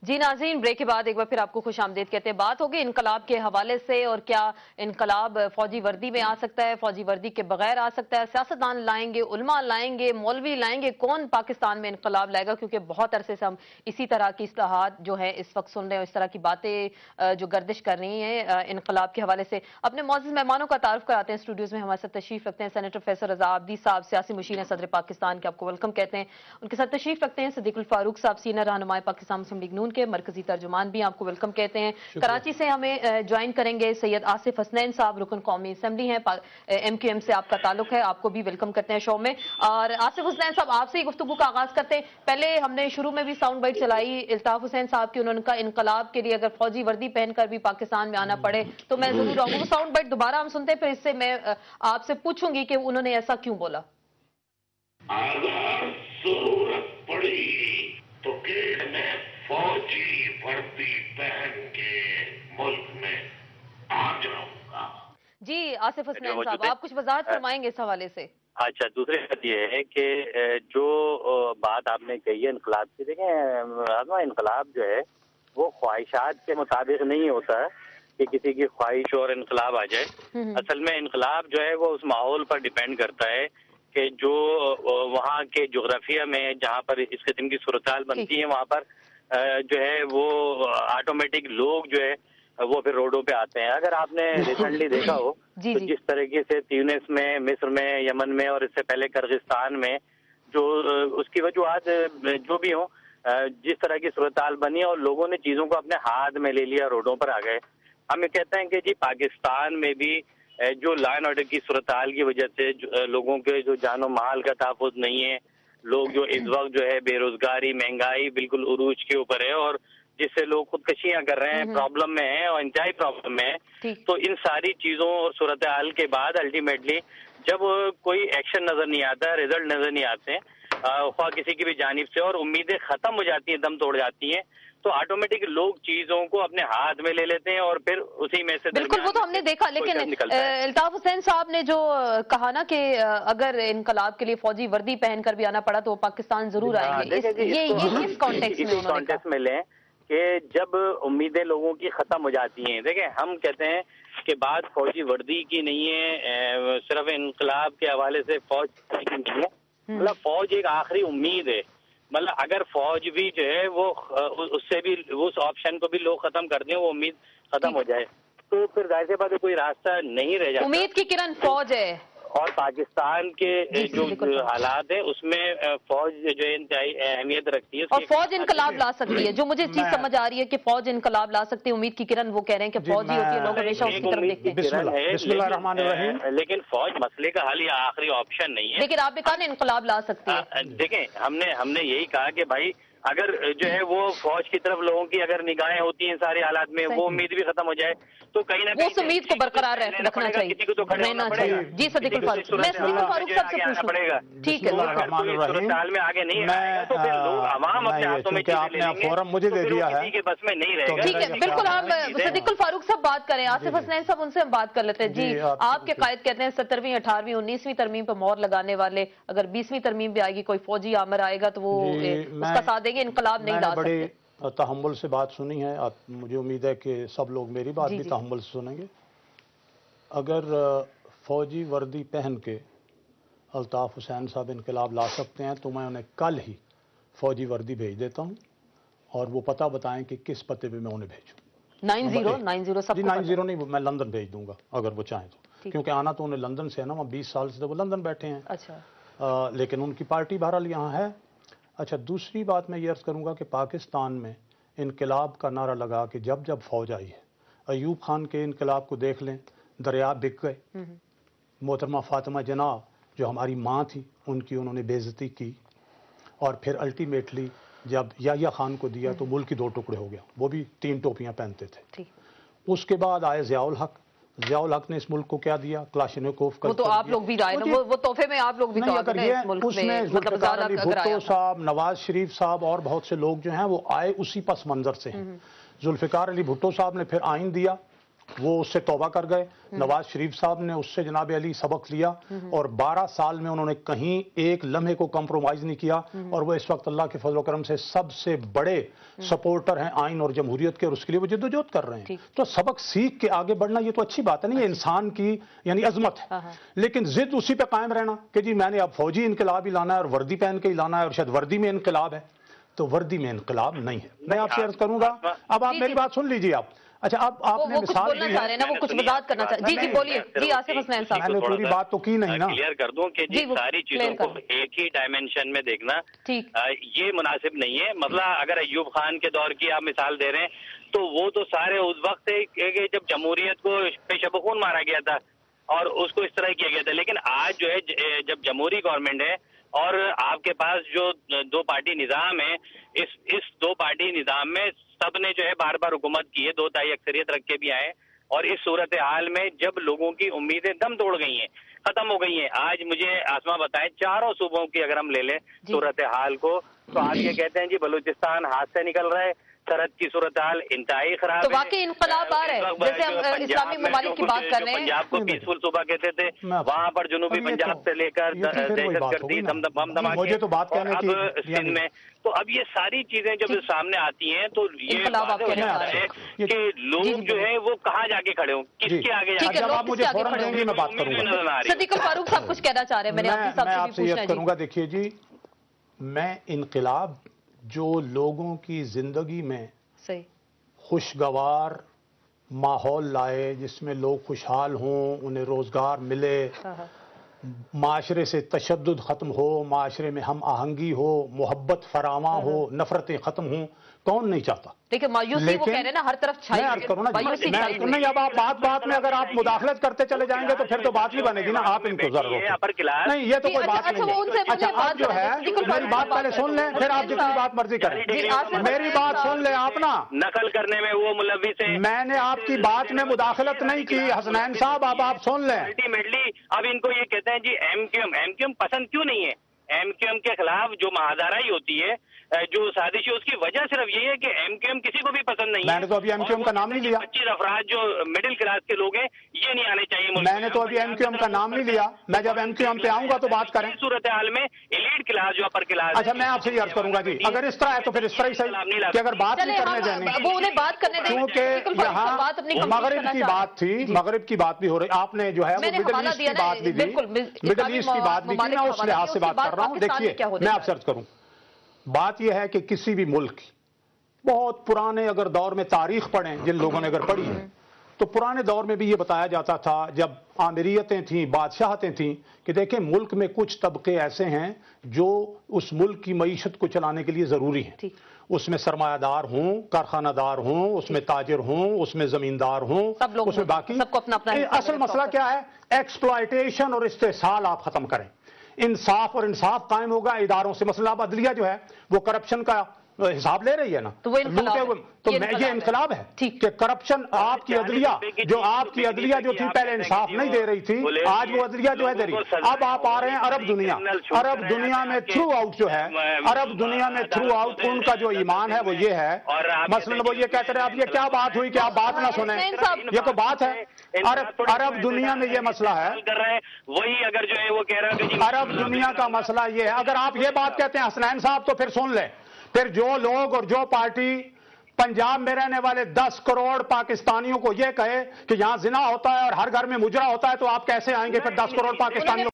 जी नाज़रीन, ब्रेक के बाद एक बार फिर आपको खुश आमदीद कहते हैं। बात होगी इनकलाब के हवाले से, और क्या इनकलाब फौजी वर्दी में आ सकता है, फौजी वर्दी के बगैर आ सकता है, सियासतदान लाएंगे, उलमा लाएंगे, मौलवी लाएंगे, कौन पाकिस्तान में इनकलाब लाएगा? क्योंकि बहुत अरसे से हम इसी तरह की इस्लाहात जो है इस वक्त सुन रहे हैं, इस तरह की बातें जो गर्दिश कर रही हैं इनकलाब के हवाले से। अपने मौजूद मेहमानों का तारुफ कराते हैं। स्टूडियोज में हमारे साथ तशरीफ रखते हैं सेनेटर फैसल रजा आबदी साहब, सियासी मुशीर हैं सदर पाकिस्तान के, आपको वेलकम कहते हैं। उनके साथ तशरीफ रखते हैं सदीकुल फारूक साहब, सीनियर रहनुमाए पाकिस्तान मुस्लिम लीग नून के, मरकजी तर्जुमान भी, आपको वेलकम कहते हैं। कराची से हमें ज्वाइन करेंगे सैयद आसिफ हसनैन साहब, रुकन कौमी असेंबली हैं, MQM से आपका ताल्लुक है, आपको भी वेलकम करते हैं शो में। और आसिफ हसनैन साहब, आपसे ही गुफ्तगू का आगाज करते हैं। पहले हमने शुरू में भी साउंड बाइट चलाई इल्ताफ हुसैन साहब की, उन्होंने कहा इनकलाब के लिए अगर फौजी वर्दी पहनकर भी पाकिस्तान में आना पड़े तो मैं जरूर आऊंगा। वो साउंड बाइट दोबारा हम सुनते हैं, फिर इससे मैं आपसे पूछूंगी कि उन्होंने ऐसा क्यों बोला। अगर जरूरत पड़ी तो फौजी वर्दी पहन के मुल्क में आ जाऊंगा। जी आसिफ हसनैन साहब, आप कुछ वजाहत फरमाएंगे इस हवाले से? अच्छा, दूसरी बात यह है कि जो बात आपने कही है इनकलाब की, देखें इनकलाब जो है वो ख्वाहिशात के मुताबिक नहीं होता है कि किसी की ख्वाहिश और इनकलाब आ जाए। असल में इनकलाब जो है वो उस माहौल पर डिपेंड करता है कि जो वहाँ के जोग्राफिया में जहाँ पर इस किस्म की सूरत बनती है वहाँ पर जो है वो ऑटोमेटिक लोग जो है वो फिर रोडों पे आते हैं। अगर आपने रिसेंटली देखा हो तो जिस तरीके से ट्यूनिस में, मिस्र में, यमन में और इससे पहले किर्गिस्तान में जो उसकी वजूहत जो भी हो, जिस तरह की सूरत बनी और लोगों ने चीज़ों को अपने हाथ में ले लिया, रोडों पर आ गए। हम ये कहते हैं कि जी पाकिस्तान में भी जो लॉ एंड ऑर्डर की सूरत की वजह से लोगों के जो जानो माल का तहफ़्फ़ुज़ नहीं है, लोग जो इस वक्त जो है बेरोजगारी, महंगाई बिल्कुल उरूज के ऊपर है और जिससे लोग खुदकशियां कर रहे हैं, प्रॉब्लम में है और इंतहाई प्रॉब्लम में है। तो इन सारी चीजों और सूरत हाल के बाद अल्टीमेटली जब कोई एक्शन नजर नहीं आता, रिजल्ट नजर नहीं आते, ख्वाह किसी की भी जानिब से, और उम्मीदें खत्म हो जाती हैं, दम तोड़ जाती हैं, तो ऑटोमेटिक लोग चीजों को अपने हाथ में ले लेते हैं और फिर उसी में से बिल्कुल वो तो हमने देखा। लेकिन इल्ताफ हुसैन साहब ने जो कहा ना कि अगर इनकलाब के लिए फौजी वर्दी पहनकर भी आना पड़ा तो वो पाकिस्तान जरूर आएंगे, ये इस कॉन्टेक्स्ट में लें कि जब उम्मीदें लोगों की खत्म हो जाती हैं। देखें, हम कहते हैं कि बात फौजी वर्दी की नहीं है, सिर्फ इनकलाब के हवाले से फौज की नहीं है, मतलब फौज एक आखिरी उम्मीद है। मतलब अगर फौज भी जो है वो उससे भी उस ऑप्शन को भी लोग खत्म कर दें, वो उम्मीद खत्म हो जाए, तो फिर जाहिर सी बात है कोई रास्ता नहीं रह जाता। उम्मीद की किरण फौज है और पाकिस्तान के जो हालात है उसमें फौज जो है इंतहाई अहमियत रखती है और फौज इनकलाब ला सकती है। जो मुझे चीज समझ आ रही है कि फौज इनकलाब ला सकती है, उम्मीद की किरण वो कह रहे हैं कि फौज ही होती है, लोग हमेशा उसकी तरफ देखते हैं। लेकिन फौज मसले का हल या आखिरी ऑप्शन नहीं है। लेकिन आप कहा इनकलाब ला सकती है। देखें, हमने यही कहा कि भाई अगर जो है वो फौज की तरफ लोगों की अगर निगाहें होती हैं सारे हालात में, वो उम्मीद भी खत्म हो जाए तो कहीं ना कहीं उस उम्मीद को बरकरार रखना चाहिए, किसी को तो रहना पड़ेगा। जी सदीकुल फारूक, मैं सदीकुल फारूक साहब से पूछना पड़ेगा। ठीक है, साल में आगे नहीं आएगा तो फिर लोग आवाम अपने हाथों में आपने फोरम मुझे दे दिया है, किसी के बस में नहीं रहेगा। ठीक है, बिल्कुल। हम सदीकुल फारूक साहब बात करें, आसिफ हसनैन साहब उनसे हम बात कर लेते हैं। जी, आपके कायद कहते हैं 17वीं, 18वीं, 19वीं तरमीम पर मोहर लगाने वाले अगर 20वीं तरमीम भी आएगी, कोई फौजी आमर आएगा तो वो उसका साथ देंगे, इनकलाब नहीं ला सकते। बड़े तहम्मुल से बात सुनी है, आप मुझे उम्मीद है कि सब लोग मेरी बात भी तहम्मुल से सुनेंगे। अगर फौजी वर्दी पहन के अल्ताफ हुसैन साहब इनकलाब ला सकते हैं तो मैं उन्हें कल ही फौजी वर्दी भेज देता हूं और वो पता बताएं कि किस पते पे मैं उन्हें भेजूं। 90 सब 90 नहीं, मैं लंदन भेज दूंगा अगर वो चाहें तो, क्योंकि आना तो उन्हें लंदन से है ना, वहाँ 20 साल से तो वो लंदन बैठे हैं। अच्छा, लेकिन उनकी पार्टी बहरहाल यहाँ है। अच्छा, दूसरी बात मैं ये अर्ज़ करूँगा कि पाकिस्तान में इनकलाब का नारा लगा कि जब जब फौज आई है, अयूब खान के इनकलाब को देख लें, दरिया बिक गए। मोहतरमा फातिमा जनाब जो हमारी माँ थी उनकी उन्होंने बेइज्जती की और फिर अल्टीमेटली जब याह्या खान को दिया तो मुल्क की 2 टुकड़े हो गया, वो भी 3 टोपियाँ पहनते थे। उसके बाद आए ज़ियाउल हक ने इस मुल्क को क्या दिया, क्लाशनिकोव का। वो तो आप लोग भी आए ना, वो तोहफे में आप लोग भी तो उसमें जुल्फ़िकार अली भुट्टो साहब, नवाज शरीफ साहब और बहुत से लोग जो हैं वो आए उसी पस मंजर से हैं। जुल्फ़िकार अली भुट्टो साहब ने फिर आइन दिया وہ اس سے توبہ کر گئے. نواز شریف صاحب نے اس سے جناب علی سبق لیا اور 12 سال میں انہوں نے کہیں ایک لمحے کو کمپرومائز نہیں کیا, اور وہ اس وقت اللہ کے فضل و کرم سے سب سے بڑے سپورٹر ہیں آئین اور جمہوریت کے, اور اس کے لیے وہ جدوجہد کر رہے ہیں. تو سبق سیکھ کے آگے بڑھنا یہ تو اچھی بات ہے نا, یہ انسان کی یعنی عظمت ہے. لیکن ضد اسی پہ قائم رہنا کہ جی میں نے اب فوجی انقلاب ہی لانا ہے اور وردی پہن کے ہی لانا ہے, اور شاید وردی میں انقلاب ہے, تو وردی میں انقلاب نہیں ہے. میں آپ سے عرض کروں گا, اب آپ میری بات سن لیجیے. آپ اچھا اب آپ نے مثال بولنا چاہ رہے ہیں نا, وہ کچھ وضاحت کرنا چاہ رہے ہیں. جی بولیے. جی آصف حسنین صاحب, میں نے پوری بات تو کی نہیں نا. کلیئر کر دوں کہ جی ساری چیزوں کو ایک ہی ڈائمینشن میں دیکھنا یہ مناسب نہیں ہے. مسئلہ اگر ایوب خان کے دور کی آپ مثال دے رہے ہیں تو وہ تو سارے اس وقت جب جمہوریت کو شب خون مارا گیا تھا اور اس کو اس طرح کیا گیا تھا. لیکن آج جو ہے جب جمہوری گورنمنٹ ہے اور آپ کے پاس جو 2 پارٹی نظام ہے, اس 2 پارٹی نظام میں سب نے جو ہے بار بار حکومت کی ہے, 2 تہائی اکثریت رکھ کے بھی آئے, اور اس صورتحال میں جب لوگوں کی امیدیں دم توڑ گئی ہیں, ختم ہو گئی ہیں. آج مجھے آسما بتائیں, چاروں صوبوں کی اگر ہم لے لیں صورتحال کو, تو آپ یہ کہتے ہیں جی بلوچستان ہاتھ سے نکل رہا ہے, سرحد کی صورتحال انتہائی خراب ہے. تو واقعی انقلاب آ رہا ہے, جیسے ہم اسلامی ممالک کی بات کر رہے ہیں. پنجاب کو پیسفل صوبہ کہتے تھے, وہاں پر جنوبی پنجاب سے لے کر دہشت گردی مجھے تو بات کہنے کی اب سندھ میں, تو اب یہ ساری چیزیں جب سامنے آتی ہیں تو یہ ہے کہ لوگ جو ہے وہ کہاں جا کے کھڑے ہوں, کس کے آگے جا کے. آپ مجھے فوراً دیں گے میں بات کروں گا. صدیق الفاروق صاحب کچھ کہنا چاہ رہے ہیں, میں آپ سے یہ کروں گا. دیکھیے جی, میں انقلاب جو لوگوں کی زندگی میں خوشگوار ماحول لائے, جس میں لوگ خوشحال ہوں, انہیں روزگار ملے, معاشرے سے تشدد ختم ہو, معاشرے میں ہم آہنگی ہو, محبت فراواں ہو, نفرتیں ختم ہوں, کون نہیں چاہتا. دیکھیں مایوسی وہ کہہ رہے ہیں نا ہر طرف چھائی ہے. نہیں, اب آپ بات میں اگر آپ مداخلت کرتے چلے جائیں گے تو پھر تو بات نہیں بنے گی نا. آپ ان کو ضرور نہیں, یہ تو کوئی بات نہیں ہے. اچھا آپ جو ہے میری بات پہلے سن لیں, پھر آپ جتنی بات مرضی کریں. میری بات سن لیں آپ نا. نقل کرنے میں وہ ملوث ہے. میں نے آپ کی بات میں مداخلت نہیں کی حسنین صاحب, اب آپ سن لیں. الٹیمیٹلی اب ان کو یہ کہتے ہیں جی ایم کیو ایم پسند کیوں نہیں ہے. ایم کیو ایم کے خلاف جو مہادارائی ہوتی ہے, جو سازش ہے, اس کی وجہ صرف یہ ہے کہ ایم کیو ایم کسی کو بھی پسند نہیں ہے. میں نے تو ابھی ایم کیو ایم کا نام نہیں لیا. 25 افراد جو مڈل کلاس کے لوگ ہیں یہ نہیں آنے چاہیے. میں نے تو ابھی ایم کیو ایم کا نام نہیں لیا. میں جب ایم کیو ایم پہ آؤں گا تو بات کریں. صورتحال میں ایلیٹ کلاس جو اپر کلاس. اچھا میں آپ سے یہ عرض کروں گا جی, اگر اس طرح ہے تو پھر اس طرح ہی صحیح کہ اگر بات نہیں کرنے دینی, وہ انہیں بات کرنے دیں, کیونکہ یہاں مغرب کی بات تھی, مغرب کی بات بھی ہو رہی. آپ نے جو ہے وہ مڈل ایسٹ کی بات بھی دی, مڈل ایسٹ کی بات بھی کی. میں اس لحاظ سے بات کر رہا ہوں. دیکھیے میں آپ سے عرض کروں, بات یہ ہے کہ کسی بھی ملک کی بہت پرانے اگر دور میں تاریخ پڑھیں, جن لوگوں نے اگر پڑھی ہے, تو پرانے دور میں بھی یہ بتایا جاتا تھا جب آمریتیں تھیں, بادشاہتیں تھیں, کہ دیکھیں ملک میں کچھ طبقے ایسے ہیں جو اس ملک کی معیشت کو چلانے کے لیے ضروری ہیں. اس میں سرمایہ دار ہوں, کارخانہ دار ہوں, اس میں تاجر ہوں, اس میں زمیندار ہوں, اس میں باقی. اصل مسئلہ کیا ہے؟ ایکسپلائٹیشن اور استحصال آپ ختم کریں. انصاف اور انصاف قائم ہوگا اداروں سے. مثلا اب عدلیہ جو ہے وہ کرپشن کا حساب لے رہی ہے نا, تو یہ انقلاب ہے کہ کرپشن. آپ کی عدلیہ جو تھی پہلے انصاف نہیں دے رہی تھی, آج وہ عدلیہ جو ہے دے رہی. اب آپ آ رہے ہیں عرب دنیا میں تھرو آؤٹ جو ہے, عرب دنیا میں تھرو آؤٹ ان کا جو ایمان ہے وہ یہ ہے. مثلا وہ یہ کہتے رہے, اب یہ کیا بات ہوئی کہ آپ بات نہ سنیں, یہ کوئی بات ہے؟ عرب دنیا میں یہ مسئلہ ہے. وہی اگر جو ہے وہ کہہ رہا ہے عرب دنیا کا مسئلہ یہ ہے. اگر آپ یہ بات کہتے ہیں حسنین صاحب تو پھر سن لیں, پھر جو لوگ اور جو پارٹی پنجاب میں رہنے والے 10 کروڑ پاکستانیوں کو یہ کہے کہ یہاں زنا ہوتا ہے اور ہر گھر میں مجرا ہوتا ہے, تو آپ کیسے آئیں گے پھر 10 کروڑ پاکستانیوں